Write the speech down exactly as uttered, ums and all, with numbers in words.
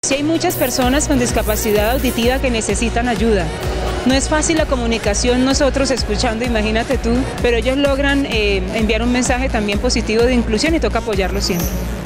Sí hay muchas personas con discapacidad auditiva que necesitan ayuda. No es fácil la comunicación nosotros escuchando, imagínate tú, pero ellos logran eh, enviar un mensaje también positivo de inclusión y toca apoyarlo siempre.